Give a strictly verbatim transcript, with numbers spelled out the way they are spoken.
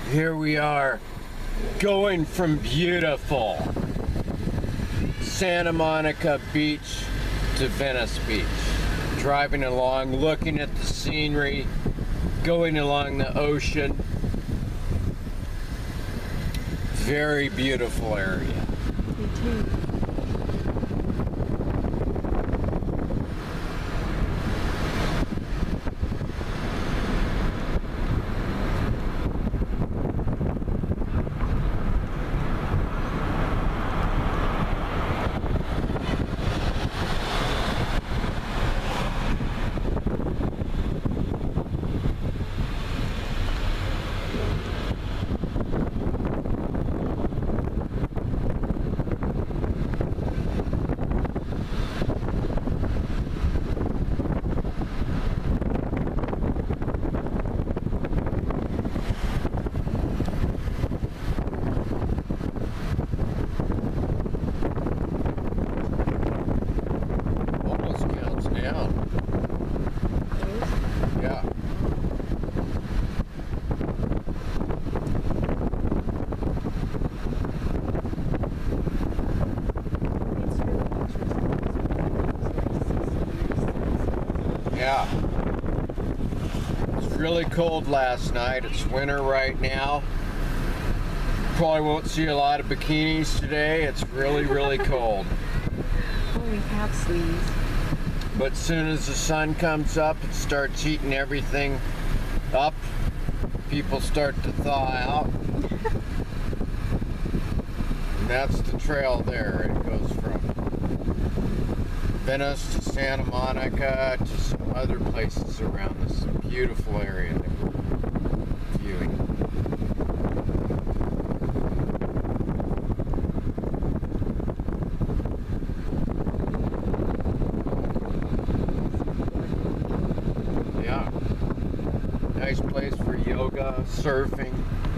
Here we are, going from beautiful Santa Monica Beach to Venice Beach. Driving along, looking at the scenery, going along the ocean. Very beautiful area. Me too. Yeah. Yeah. It's really cold last night. It's winter right now. Probably won't see a lot of bikinis today. It's really, really cold. Only half sleeves. But as soon as the sun comes up, it starts heating everything up. People start to thaw out. And that's the trail there. It goes from Venice to Santa Monica to some other places around this beautiful area that we're viewing. Nice place for yoga, surfing.